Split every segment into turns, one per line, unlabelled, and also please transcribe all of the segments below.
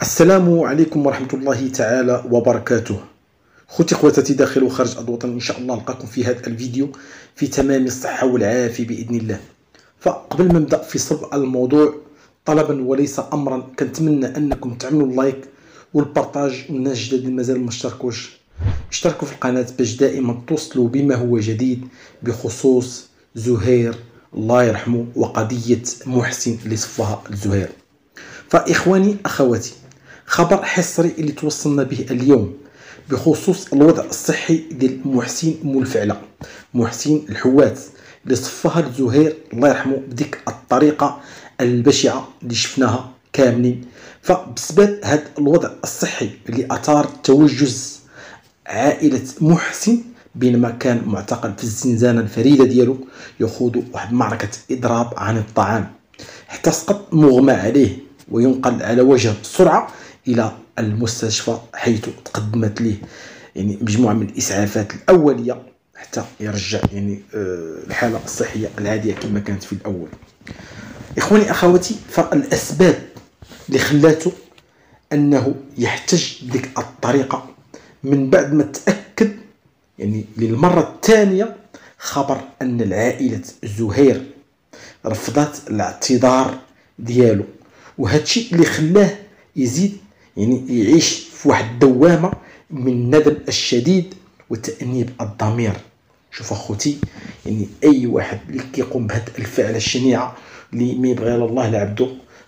السلام عليكم ورحمة الله تعالى وبركاته. خوتي خواتاتي داخل وخارج الوطن، إن شاء الله نلقاكم في هذا الفيديو في تمام الصحة والعافية بإذن الله. فقبل ما نبدأ في صلب الموضوع، طلبا وليس أمرا، كنتمنى أنكم تعملوا اللايك والبارطاج، والناس الجداد اللي مازال ما اشتركوش اشتركوا في القناة باش دائما توصلوا بما هو جديد بخصوص زهير الله يرحمه وقضية محسن اللي صفها الزهير. فإخواني أخواتي، خبر حصري اللي توصلنا به اليوم بخصوص الوضع الصحي ديال محسن مولفعلة، محسن الحوات اللي صفها الزهير الله يرحمه بديك الطريقة البشعة اللي شفناها كاملين. فبسبب هذا الوضع الصحي اللي أثار توجز عائلة محسن بينما كان معتقل في الزنزانة الفريدة ديالو يخوض واحد معركة إضراب عن الطعام، حتى سقط مغمى عليه وينقل على وجه السرعة إلى المستشفى، حيث تقدمت له مجموعة من الإسعافات الأولية حتى يرجع الحالة الصحية العادية كما كانت في الأول. إخواني أخواتي، فالأسباب اللي خلاته أنه يحتج بديك الطريقة من بعد ما تأكد للمرة الثانية خبر أن العائلة زهير رفضت الاعتذار ديالو، وهذا الشيء اللي خلاه يزيد يعيش في واحد الدوامة من الندم الشديد وتأنيب الضمير. شوف اخوتي، اي واحد اللي كيقوم بهذه الفعله الشنيعه اللي ما يبغي الله لعبده،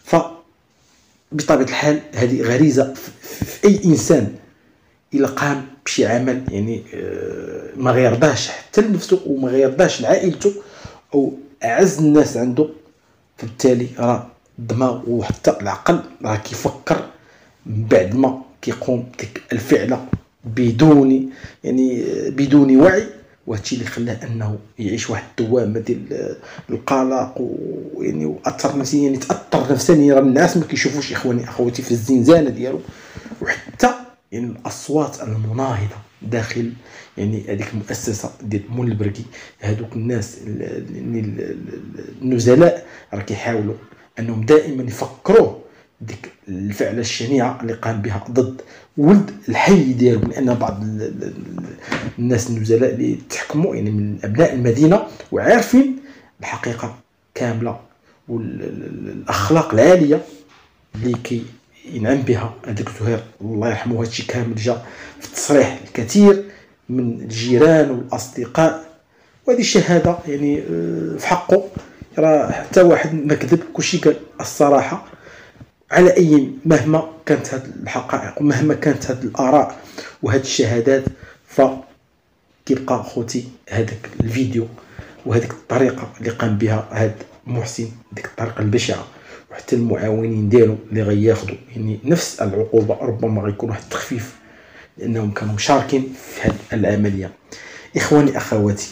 فبطبيعه الحال هذه غريزه في اي انسان الا قام بشي عمل ما غيرضاش حتى لنفسه وما غيرضاش لعائلته او اعز الناس عنده، فبالتالي راه الدماغ وحتى العقل راه كيفكر من بعد ما كيقوم ديك الفعله بدون وعي. وهادشي اللي خلاه انه يعيش واحد الدوامه ديال القلق واثر نفسيا، تاثر نفسيا، راه الناس ما كيشوفوش اخواني اخواتي في الزنزانه ديالو، وحتى الاصوات المناهضه داخل هذيك المؤسسه ديال مول البركي، هذوك الناس النزلاء راه كيحاولوا انهم دائما يفكروه ديك الفعله الشنيعه اللي قام بها ضد ولد الحي ديالو، لان بعض الناس النزلاء اللي تحكموا من ابناء المدينه وعارفين الحقيقه كامله والاخلاق العاليه اللي ينعم بها هذاك زهير الله يرحمه. هادشي كامل جا في تصريح الكثير من الجيران والاصدقاء، وهذه الشهاده في حقه راه حتى واحد ما كذب، كلشي قال الصراحه على اي مهما كانت هذه الحقائق ومهما كانت هذه الاراء وهذه الشهادات. فكيبقى خوتي هذاك الفيديو وهذيك الطريقه اللي قام بها هذا محسن، ديك الطريقه البشعه، وحتى المعاونين ديالو اللي غياخذوا نفس العقوبه، ربما غيكون واحد التخفيف لانهم كانوا مشاركين في هذه العمليه. اخواني اخواتي،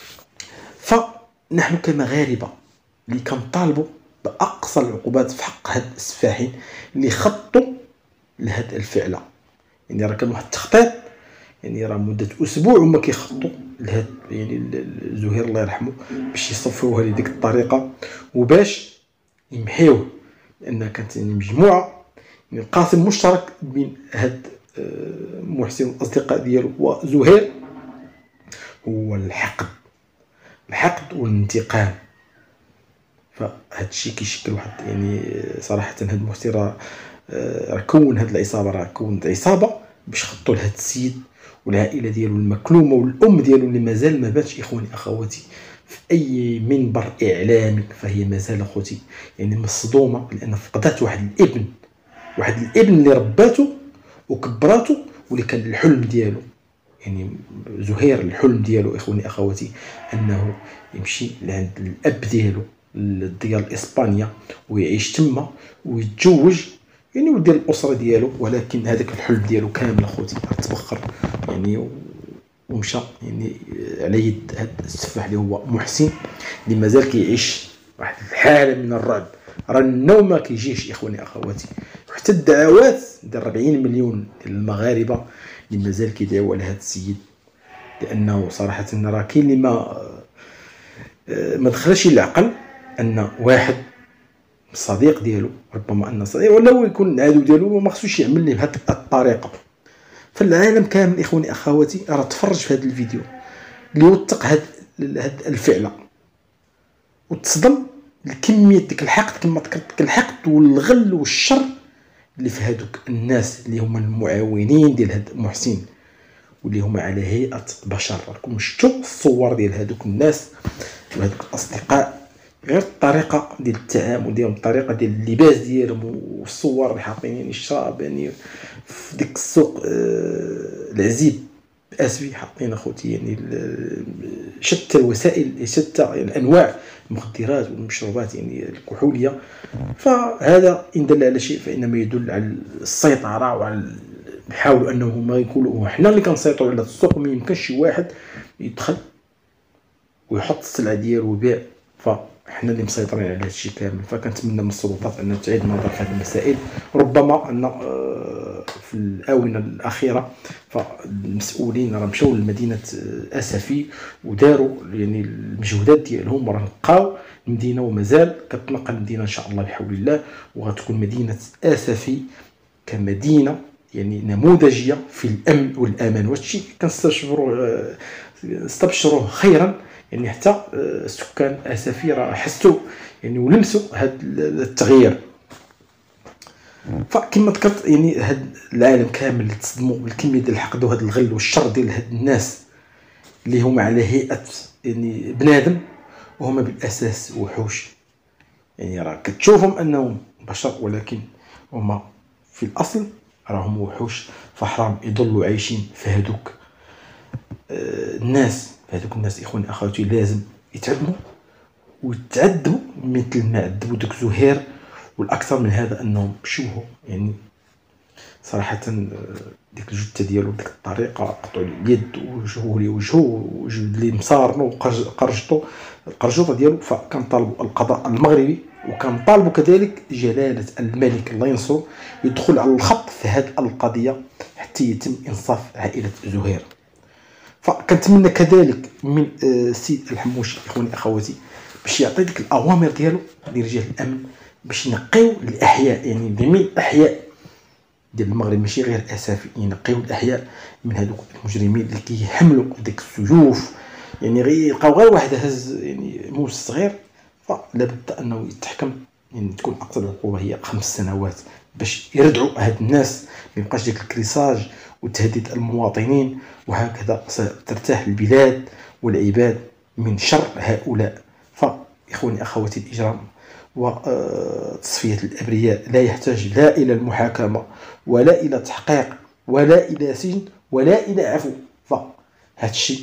فنحن كمغاربه اللي كنطالبوا باقصى العقوبات في حق هاد السفاحين اللي خطوا لهاد الفعله، راه كان واحد التخطيط راه مده اسبوع وما كيخطوا لهاد زهير الله يرحمه باش يصفوه لديك الطريقه وباش يمحيوه، لان كانت مجموعه القاسم مشترك بين هاد محسن والاصدقاء ديالو وزهير هو الحقد والانتقام. فهاد الشيء كيشكل واحد صراحه هاد محسن راه كون هاد العصابه، راه كونت عصابه باش خطوا لهاد السيد والعائله ديالو المكلومه والام ديالو اللي مازال ما باتش اخواني اخواتي في اي منبر اعلامي، فهي مازال اخوتي مصدومه لان فقدات واحد الابن اللي رباته وكبراته واللي كان الحلم ديالو. زهير الحلم ديالو اخواني اخواتي انه يمشي لعند الاب ديالو ديال اسبانيا ويعيش تما ويتزوج ودير الاسره ديالو، ولكن هذاك الحلم ديالو كامل اخوتي تبخر ومشى على يد هذا السفاح اللي هو محسن اللي مازال كيعيش واحد الحاله من الرعب. راه النوم ما كيجيش اخواني اخواتي، وحتى الدعوات ديال 40 مليون ديال المغاربه اللي مازال كيدعوا على هذا السيد، لانه صراحه راه كاين اللي ما دخلش العقل ان واحد صديق ديالو، ربما ان صديق ولا هو يكون عدو ديالو وما خصوش يعمل ليه بهذه الطريقه. فالعالم كامل اخواني اخواتي راه تفرج في هذا الفيديو اللي وثق هاد الفعله، وتصدم الكميه ديك الحقد كما ذكرت، ديك الحقد والغل والشر اللي في هادوك الناس اللي هما المعاونين ديال هاد محسن، واللي هما على هيئه بشر. راكم شفتوا الصور ديال هادوك الناس وهادوك الاصدقاء، غير الطريقه ديال التعامل ديالهم، الطريقه ديال اللباس ديالهم، والصور اللي حاطين يعني الشراب يعني في ديك السوق العزيب اسفي حاطين اخوتي يعني شتى الوسائل، شتى يعني انواع المخدرات والمشروبات يعني الكحوليه. فهذا ان دل على شيء فانما يدل على السيطره، وعلى نحاولوا انه ما يقولوا حنا اللي كنسيطروا على السوق، ما يمكنش شي واحد يدخل ويحط السلعه ديالو ويبيع، فاحنا اللي مسيطرين على هذا الشيء كامل. فكنتمنى من السلطات ان تعيد النظر في هذه المسائل. ربما ان في الاونه الاخيره فالمسؤولين راه مشاو لمدينه اسفي وداروا يعني المجهودات ديالهم، وراه لقاو المدينه ومازال كتنقى المدينه ان شاء الله بحول الله، وغتكون مدينه اسفي كمدينه يعني نموذجيه في الامن والامان. وهادشي استبشروه خيرا يعني، حتى سكان اسفي راه حسوا يعني ولمسوا هذا التغيير. فكما ذكرت يعني هذا العالم كامل اللي تصدموا بالكميه ديال الحقد وهذا الغل والشر ديال هاد الناس اللي هما على هيئه يعني بنادم، وهما بالاساس وحوش. يعني راه كتشوفهم انهم بشر، ولكن هما في الاصل راهم وحوش. فحرام يضلوا عايشين في هذوك الناس. هذوك الناس اخواني اخواتي لازم يتعدموا ويتعذبوا مثل ما عذبوا دوك زهير، والاكثر من هذا انهم شوهوا يعني صراحه ديك الجثه ديالو بديك الطريقه، قطعوا اليد وجهوه لوجهه وجبد ليه مصارنو وقرجطو القرجوطه ديالو. فكنطالبوا القضاء المغربي وكنطالبوا كذلك جلاله الملك الله ينصرو يدخل على الخط في هذه القضيه حتى يتم انصاف عائله زهير. فكنتمنى كذلك من السيد الحموشي اخواني اخواتي باش يعطي ديك الاوامر ديالو لرجال الامن باش ينقيو الاحياء، يعني جميع الاحياء ديال المغرب ماشي غير اسفي، ينقيو الاحياء من هذوك المجرمين اللي كيحملوا ديك السيوف. يعني غير يلقاو غير واحد هز يعني موس صغير، فلا بد انه يتحكم، يعني تكون اقصى العقوبه هي 5 سنوات باش يردعوا هاد الناس، ما يبقاش ديك الكريساج وتهديد المواطنين. وهكذا سترتاح البلاد والعباد من شر هؤلاء. فإخواني أخواتي الإجرام وتصفية الأبرياء لا يحتاج لا إلى المحاكمة ولا إلى تحقيق ولا إلى سجن ولا إلى عفو. فهذا الشيء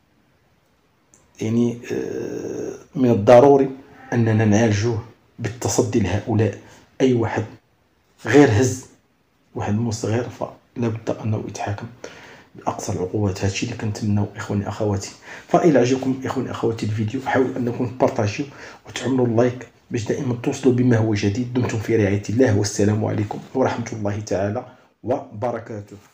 يعني من الضروري أننا نعالجوه بالتصدي لهؤلاء. أي واحد غير هز واحد مو صغير فلا بد انه يتحاكم باقصى العقوبات. هذا الشيء اللي كنتمناو اخواني اخواتي. فإلى عجبكم اخواني اخواتي الفيديو حاولوا انكم تبارطاجيو وتعملوا اللايك باش دائما توصلوا بما هو جديد. دمتم في رعايه الله، والسلام عليكم ورحمه الله تعالى وبركاته.